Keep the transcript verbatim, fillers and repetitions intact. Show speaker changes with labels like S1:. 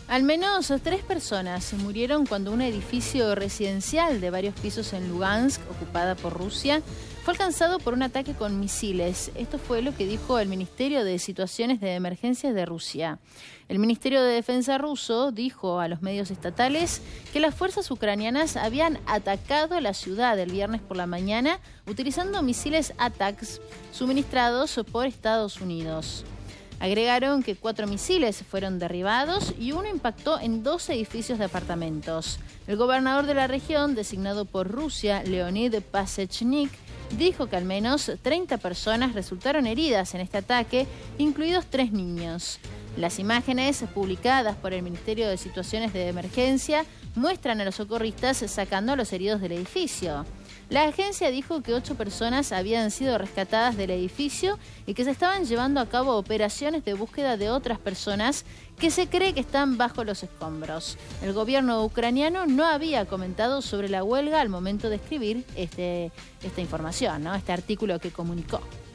S1: Al menos tres personas murieron cuando un edificio residencial de varios pisos en Lugansk, ocupada por Rusia, fue alcanzado por un ataque con misiles. Esto fue lo que dijo el Ministerio de Situaciones de Emergencias de Rusia. El Ministerio de Defensa ruso dijo a los medios estatales que las fuerzas ucranianas habían atacado la ciudad el viernes por la mañana utilizando misiles ATACMS suministrados por Estados Unidos. Agregaron que cuatro misiles fueron derribados y uno impactó en dos edificios de apartamentos. El gobernador de la región, designado por Rusia, Leonid Pasechnik, dijo que al menos treinta personas resultaron heridas en este ataque, incluidos tres niños. Las imágenes publicadas por el Ministerio de Situaciones de Emergencia muestran a los socorristas sacando a los heridos del edificio. La agencia dijo que ocho personas habían sido rescatadas del edificio y que se estaban llevando a cabo operaciones de búsqueda de otras personas que se cree que están bajo los escombros. El gobierno ucraniano no había comentado sobre la huelga al momento de escribir este, esta información, ¿no? Este artículo que comunicó.